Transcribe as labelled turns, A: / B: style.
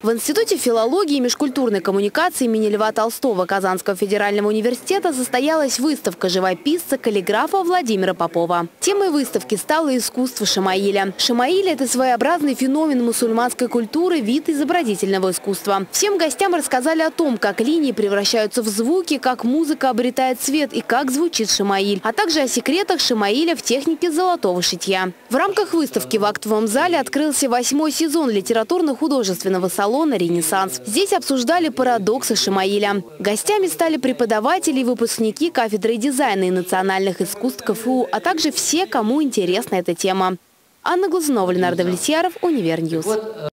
A: В Институте филологии и межкультурной коммуникации имени Льва Толстого Казанского федерального университета состоялась выставка живописца, каллиграфа Владимира Попова. Темой выставки стало искусство Шамаиля. Шамаиль – это своеобразный феномен мусульманской культуры, вид изобразительного искусства. Всем гостям рассказали о том, как линии превращаются в звуки, как музыка обретает цвет и как звучит Шамаиль, а также о секретах Шамаиля в технике золотого шитья. В рамках выставки в актовом зале открылся 8-й сезон литературно-художественного салона «Ренессанс». Здесь обсуждали парадоксы Шамаиля. Гостями стали преподаватели и выпускники кафедры дизайна и национальных искусств КФУ, а также все, кому интересна эта тема. Анна Глазунова, Ленардо Влетьяров, Универньюз.